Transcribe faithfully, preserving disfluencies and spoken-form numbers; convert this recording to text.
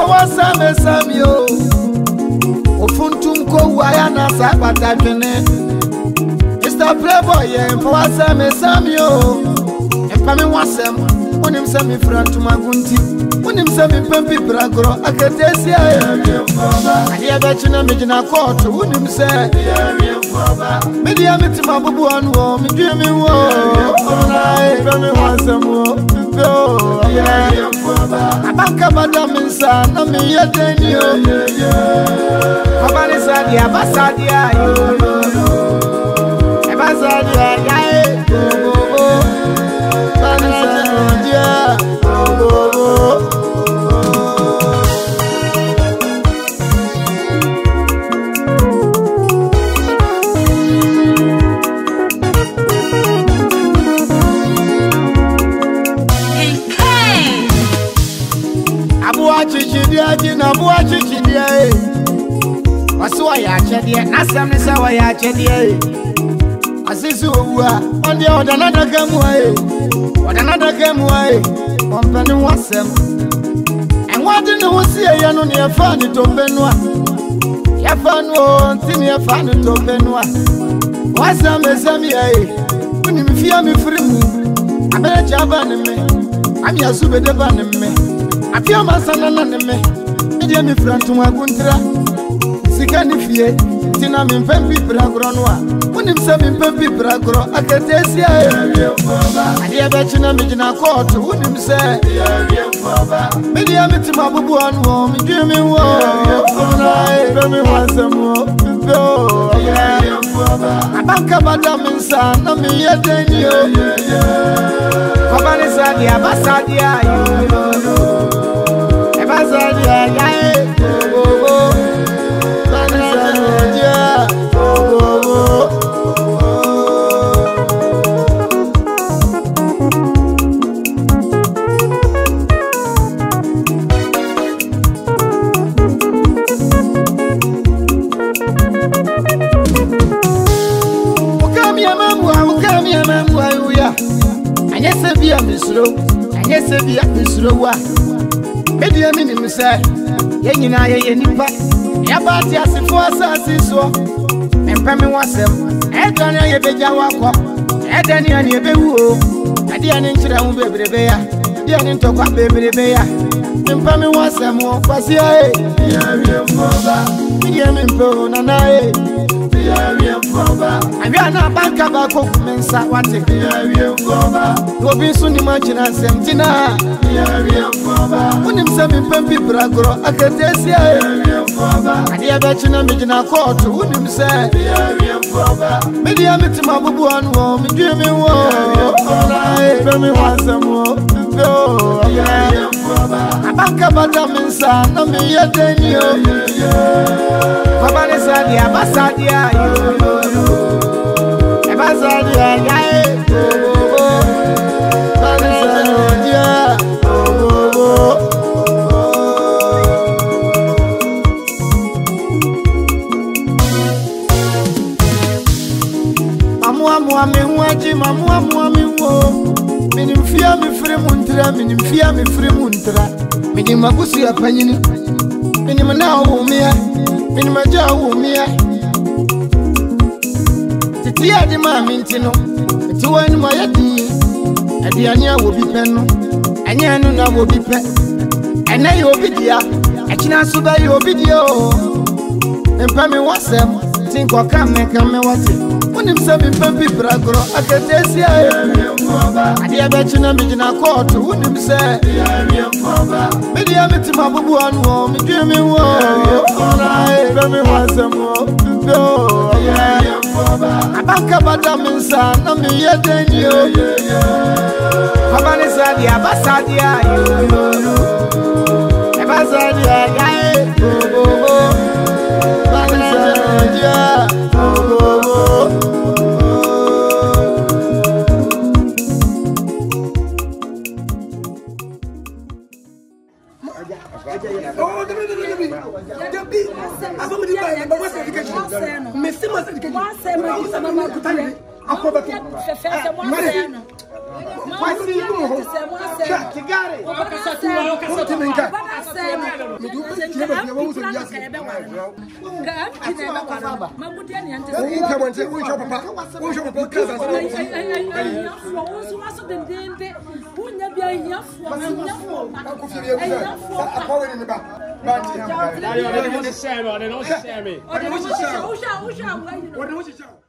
was some Samuel. Ofuntum ko waya na sabata twene. Mister Playboy for was some Samuel. And Pami wasem, when him send me friend to my gunti. When him send me pempi bragro, I can taste ya. I hear that you know me in a court, when him say, Media met my babu on war, me dreaming war. Oh, I don't want some more. No, I back up a dumb son, no me yet than you. How is that? Yeah, Basadia, you. Basadia, yeah. Abuwa chichidia eh wasu wa ya chedie nasem ne se wa ya chedie eh asisu owua onde odanada gamu eh odanada gamu eh ompani wasem enwade ne wosi eh no ne fa ne tombenu a ya fa no ntini ya fa ne tombenu a wasem esem eh unim fia me frimu abere chaba ne me ami asubede ba ne me afia masana na ne me Media me friend to my guntra. Sikani fie, tina me pempi bragro noa. When him say me pempi bragro, I can taste ya. I hear that you know me in a court. When him say, Media me to my babu on war, me dreaming war. Oh, I don't me want some more. No, I back up a dumb son, no me yet than you. Papa is at the Abasadia, you. Basadia, yeah, oh, oh, Basadia, oh, oh. Come here, mamma, come here, mamma, we are. And yes, I be a misro, and yes, I be a misro. Media minimum say, Yenina, Yenipa, Yabati as if was as so. And Pammy was them, Edana Yabejawako, Edani and Yabewu, Adian into the baby bear, Dian into a baby bear. And Pammy was them more, Pasia, Yamimpo, Nanae, and we are not back about Mensa, what if you'll be soon imagine as Sentina. When him say me pempi bragro, I can taste ya. I hear that you know me in a court. When him say, Media me to my babu on war, me dreaming war. Oh, I don't me want some more. No, I back up a dumb son, no me yet than you. Papa is at the Abasadia, you. Abasadia, yeah. Basadia, oh. Mamua mua me waji, mamua mua me wo. Minim fia me free muntra, minim fia me free muntra. Minim magusi ya panyini, minim na umia, minim aja umia. Titia di ma mintino, tiwa ni mayadi. Adi anya wo bi pe no, anya no na wo bi pe. Ena yo bi dia, ekina so ba yo bi dia o. Empa me wasem, tinko ka me ka me wate. When him say me pempi bragro, I can taste ya. I hear that you know me in a court. When him say, Media me to my babu on war, me dreaming war. Oh, I don't me want some more. No, I back up a dumb son, no me yet than you. Papa is at the Abasadia, you. Abasadia, yeah, oh, oh, Abasadia, oh, oh. Merci, Why see you? Tigare. Não, não, não, não, não, não, não, não, não, não,